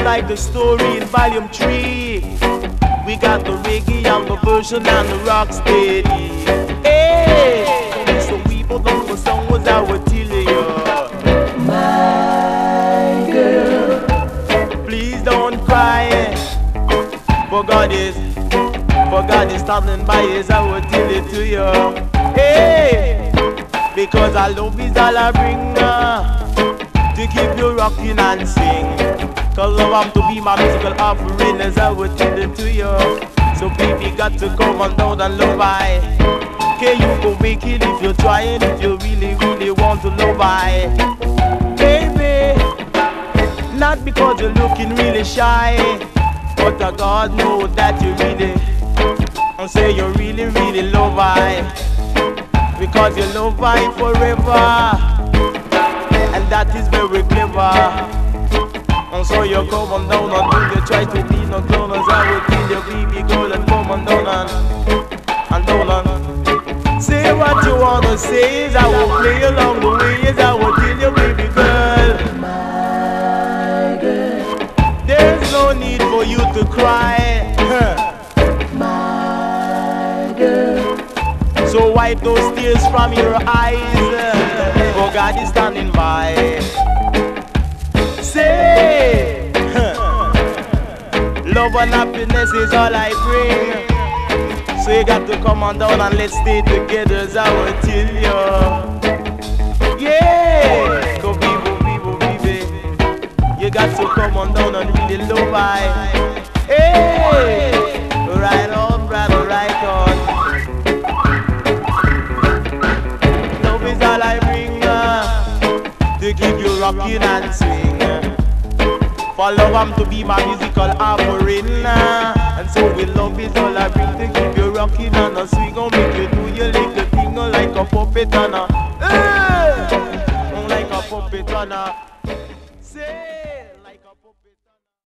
like the story in volume 3. We got the reggae and the version and the rock steady. Hey, so people don't know song was our till you. My girl, please don't cry. For God is standing by us, I will tell it to you. Hey, because our love is all I bring to keep you rocking and sing. Cause I want to be my musical offering as I will tell it to you. So baby got to come on down and love I. Can you go make it if you're trying, if you really, really want to love I. Baby, not because you're looking really shy, but God knows that you really, and say you really, really love I. Because you love I forever, and that is very clever. And so you come on down and you try to be no clone, as I will kill your baby girl and come on down and down and say what you wanna say, as I will play along the way, as I will kill your baby girl. my girl, There's no need for you to cry. my girl. So wipe those tears from your eyes, for God is standing by. Say, love and happiness is all I bring. So you got to come on down and let's stay together, as I will tell you. Yeah, go baby, you got to come on down and really love I. Hey, right on, brother, right on. Love is all I bring to keep you rocking and swing. For love I'm to be my musical offering, and so with love is all I bring to keep you rocking and a swing. Gonna make you do your little thing like a puppet on a, like a puppet on a. Say.